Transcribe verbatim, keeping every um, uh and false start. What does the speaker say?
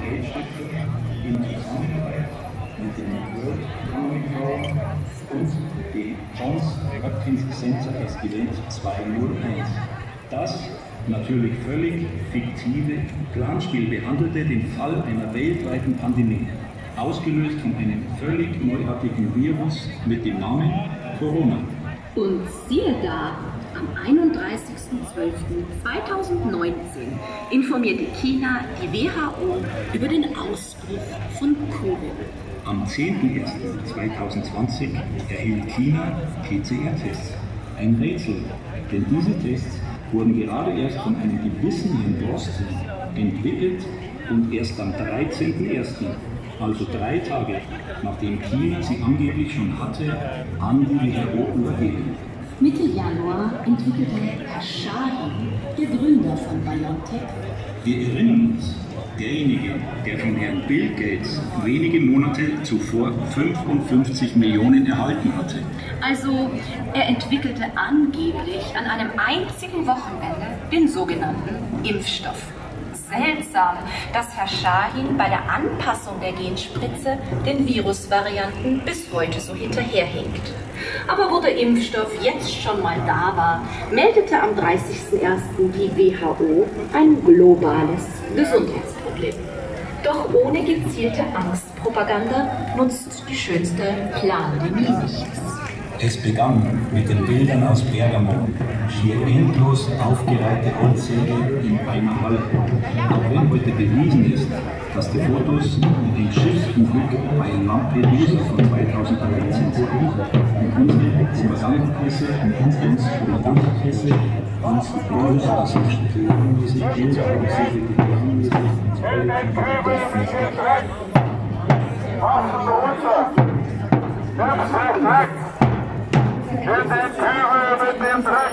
Geldschöpfer in Zusammenarbeit mit dem World Economic Forum und dem Johns Hopkins Center Esquilent zwei null eins. Das natürlich völlig fiktive Planspiel behandelte den Fall einer weltweiten Pandemie, ausgelöst von einem völlig neuartigen Virus mit dem Namen Corona. Und siehe da, am einunddreißigsten zwölften zweitausendneunzehn informierte China die W H O über den Ausbruch von Covid. Am zehnten ersten zweitausendzwanzig erhielt China P C R-Tests. Ein Rätsel, denn diese Tests wurden gerade erst von einem gewissen Herrn Drosten entwickelt und erst am dreizehnten ersten, also drei Tage nachdem China sie angeblich schon hatte, an die W H O übergeben. Mitte Januar entwickelte Herr Shahin, der Gründer von BioNTech. Wir erinnern uns, derjenige, der von Herrn Bill Gates wenige Monate zuvor fünfundfünfzig Millionen erhalten hatte. Also, er entwickelte angeblich an einem einzigen Wochenende den sogenannten Impfstoff. Seltsam, dass Herr Shahin bei der Anpassung der Genspritze den Virusvarianten bis heute so hinterherhinkt. Aber wo der Impfstoff jetzt schon mal da war, meldete am dreißigsten ersten die W H O ein globales Gesundheitsproblem. Doch ohne gezielte Angstpropaganda nutzt die schönste Plandemie nichts. Es begann mit den Bildern aus Bergamo, schier endlos aufgereihte Holzsäge in einer Halle. Auch wenn heute bewiesen ist, dass die Fotos mit dem Schiffsunglück bei Lampedusa von zweitausenddreizehn wurden und unsere Propagandapresse uns Propagandapresse uns begrüßt, dass sich diese Bilder und diese Gedanken Wir sind Führer mit dem